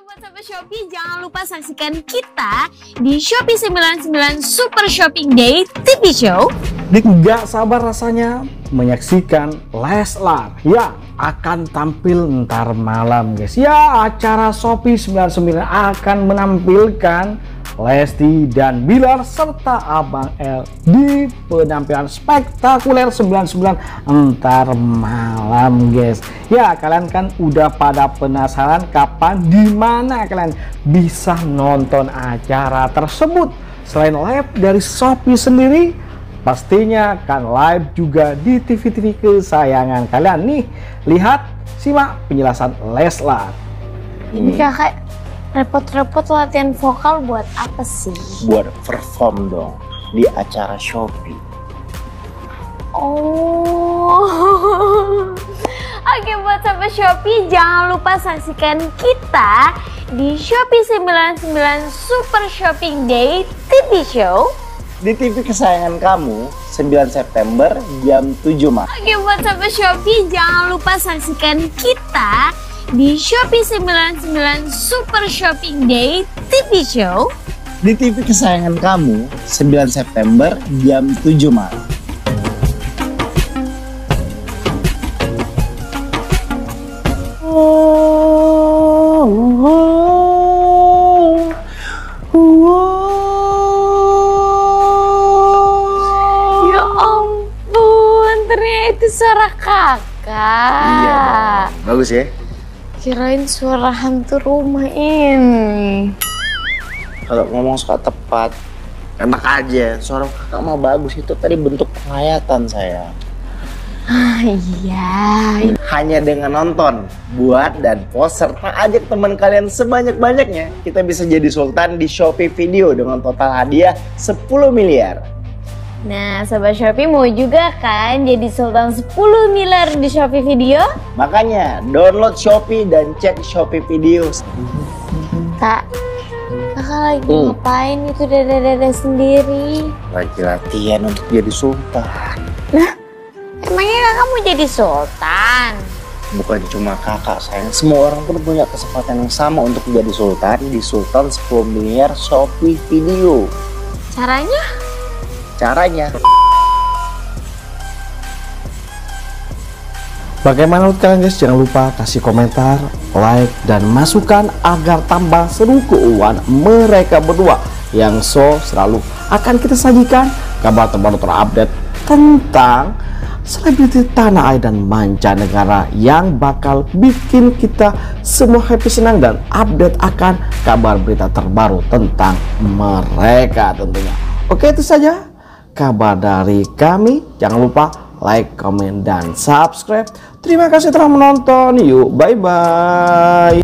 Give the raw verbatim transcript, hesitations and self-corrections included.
buat sahabat Shopee, jangan lupa saksikan kita di Shopee sembilan puluh sembilan Super Shopping Day T V Show. Nggak sabar rasanya menyaksikan Leslar yang akan tampil ntar malam, guys. Ya, acara Shopee sembilan puluh sembilan akan menampilkan Lesti dan Bilar serta Abang L di penampilan spektakuler sembilan puluh sembilan ntar malam, guys. Ya, kalian kan udah pada penasaran kapan di mana kalian bisa nonton acara tersebut. Selain live dari Shopee sendiri, pastinya kan live juga di T V-T V kesayangan kalian. Nih, lihat, simak penjelasan Leslar. Ini kakak repot-repot latihan vokal buat apa sih? Buat perform dong di acara Shopee. Oh, oke, buat sahabat Shopee, jangan lupa saksikan kita di Shopee sembilan puluh sembilan Super Shopping Day T V Show Di T V kesayangan kamu, sembilan September jam tujuh malam. Oke, buat sahabat Shopee, jangan lupa saksikan kita di Shopee sembilan puluh sembilan Super Shopping Day T V Show Di T V kesayangan kamu, sembilan September jam tujuh malam. Oh, oh, oh. Ya ampun, ternyata itu suara kakak. Iya dong. Bagus ya? Kirain suara hantu rumah ini. Kalau ngomong suka tepat, enak aja. Suara kakak mah bagus, itu tadi bentuk penghayatan saya. Ah, iya. Hanya dengan nonton, buat dan post serta ajak teman kalian sebanyak-banyaknya, kita bisa jadi sultan di Shopee Video dengan total hadiah sepuluh miliar. Nah, sobat Shopee mau juga kan jadi sultan sepuluh miliar di Shopee Video? Makanya download Shopee dan cek Shopee Video. Kak, kakak lagi Hmm. ngapain itu dada-dada sendiri? Lagi latihan untuk jadi sultan. Nah, emangnya kakak mau jadi sultan? Bukan cuma kakak sayang, semua orang pun punya kesempatan yang sama untuk menjadi sultan di Sultan sepuluh miliar Shopee Video. Caranya? Caranya, Bagaimana menurut kalian, guys? Jangan lupa kasih komentar, like, dan masukan agar tambah seru keuangan mereka berdua yang so selalu akan kita sajikan kabar terbaru terupdate tentang selebriti tanah air dan mancanegara yang bakal bikin kita semua happy, senang, dan update akan kabar berita terbaru tentang mereka tentunya. Oke, itu saja kabar dari kami. Jangan lupa like, komen, dan subscribe. Terima kasih telah menonton. Yuk, bye-bye.